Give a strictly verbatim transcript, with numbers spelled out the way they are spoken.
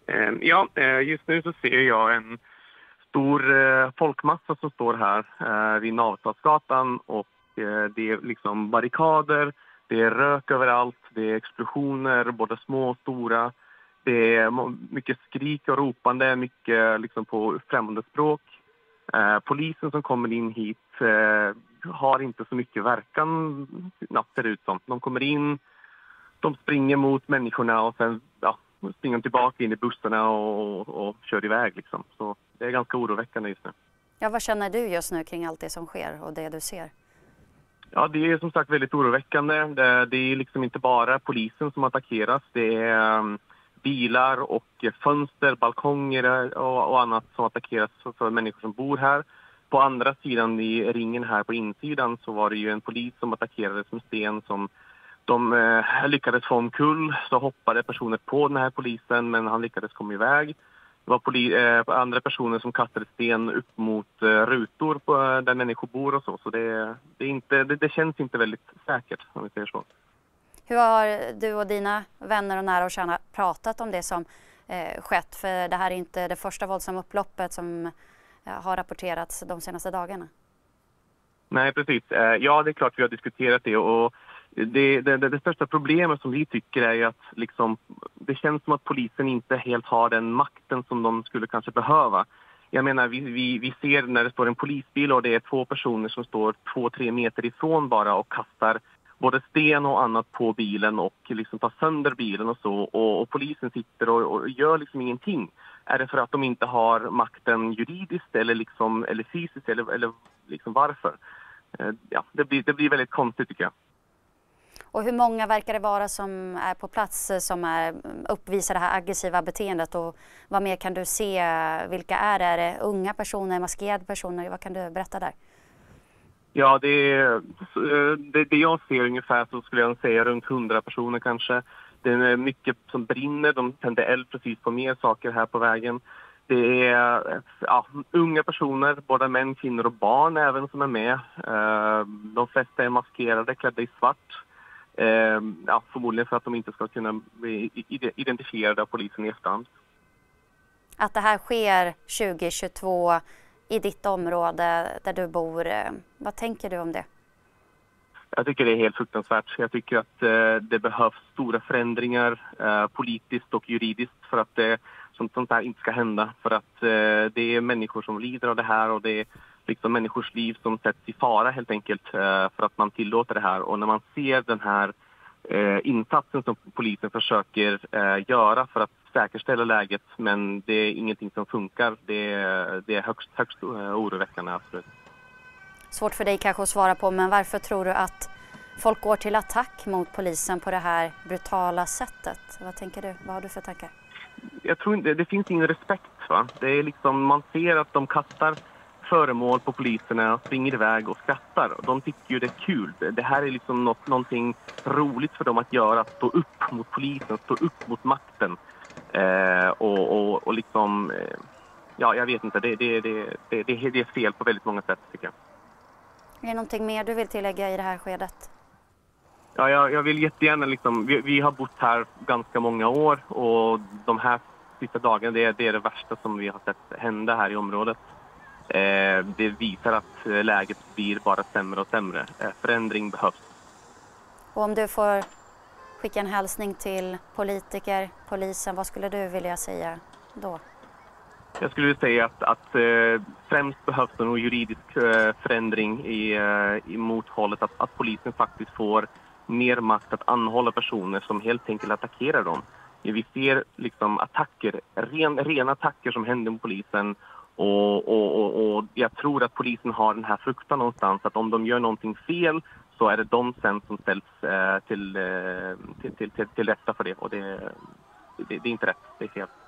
Eh, Ja, eh, just nu så ser jag en stor eh, folkmassa som står här eh, vid Navstadsgatan och eh, det är liksom barrikader, det är rök överallt, det är explosioner, både små och stora. Det är må- mycket skrik och ropande, mycket liksom på främmande språk. Eh, polisen som kommer in hit eh, har inte så mycket verkan, ja, ser det ut som. De kommer in, de springer mot människorna och sen ja, springer de tillbaka in i bussarna och, och, och kör iväg. Liksom. Så det är ganska oroväckande just nu. Ja, vad känner du just nu kring allt det som sker och det du ser? Ja, det är som sagt väldigt oroväckande. Det, det är liksom inte bara polisen som attackeras. Det är um, bilar och fönster, balkonger och, och annat som attackeras för, för människor som bor här. På andra sidan i ringen här på insidan så var det ju en polis som attackerades med sten som de eh, lyckades få omkull. Så hoppade personer på den här polisen men han lyckades komma iväg. Det var poli- eh, andra personer som kastade sten upp mot eh, rutor på, eh, där människor bor och så. Så det, det, är inte, det, det känns inte väldigt säkert om vi säger så. Hur har du och dina vänner och nära och kära pratat om det som eh, skett? För det här är inte det första våldsamma upploppet som eh, har rapporterats de senaste dagarna. Nej, precis. Eh, ja, det är klart vi har diskuterat det och det, det, det, det största problemet som vi tycker är ju att liksom, det känns som att polisen inte helt har den makten som de skulle kanske behöva. Jag menar, vi, vi, vi ser när det står en polisbil och det är två personer som står två, tre meter ifrån bara och kastar både sten och annat på bilen och liksom tar sönder bilen och så. Och, och polisen sitter och, och gör liksom ingenting. Är det för att de inte har makten juridiskt eller, liksom, eller fysiskt eller, eller liksom varför? Eh, ja, det blir, det blir väldigt konstigt tycker jag. Och hur många verkar det vara som är på plats som är, uppvisar det här aggressiva beteendet? Och vad mer kan du se? Vilka är det? Är det unga personer, maskerade personer? Vad kan du berätta där? Ja, det, är, det, det jag ser ungefär så skulle jag säga runt hundra personer kanske. Det är mycket som brinner, de tänder eld precis på mer saker här på vägen. Det är ja, unga personer, både män, kvinnor och barn även som är med. De flesta är maskerade, klädda i svart. Ja, förmodligen för att de inte ska kunna bli identifierade av polisen i efterhand. Att det här sker tjugo tjugotvå i ditt område där du bor, vad tänker du om det? Jag tycker det är helt fruktansvärt. Jag tycker att eh, det behövs stora förändringar eh, politiskt och juridiskt för att eh, sånt, sånt här inte ska hända. För att eh, det är människor som lider av det här och det är liksom människors liv som sätts i fara helt enkelt eh, för att man tillåter det här. Och när man ser den här eh, insatsen som polisen försöker eh, göra för att säkerställa läget men det är ingenting som funkar, det är, det är högst, högst uh, oroväckande absolut. Svårt för dig kanske att svara på, men varför tror du att folk går till attack mot polisen på det här brutala sättet? Vad tänker du? Vad har du för tankar? Jag tror inte, det finns ingen respekt va. Det är liksom, man ser att de kastar föremål på poliserna och springer iväg och skrattar. De tycker ju det är kul. Det här är liksom något, någonting roligt för dem att göra, att stå upp mot polisen, stå upp mot makten. Eh, och, och, och liksom, eh, ja jag vet inte, det, det, det, det, det, det är fel på väldigt många sätt tycker jag. Är det någonting mer du vill tillägga i det här skedet? Ja, jag, jag vill jättegärna liksom, vi, vi har bott här ganska många år och de här sista dagarna, det är det, är det värsta som vi har sett hända här i området. Eh, det visar att läget blir bara sämre och sämre. Eh, förändring behövs. Och om du får skicka en hälsning till politiker, polisen, vad skulle du vilja säga då? Jag skulle säga att, att eh, främst behövs det nog juridisk eh, förändring i, eh, emot hållet att, att polisen faktiskt får mer makt att anhålla personer som helt enkelt attackerar dem. Vi ser liksom attacker, ren, rena attacker som händer mot polisen och, och, och, och jag tror att polisen har den här fruktan någonstans att om de gör någonting fel så är det de sen som ställs eh, till, eh, till, till, till, till rätta för det och det, det, det är inte rätt, det är fel.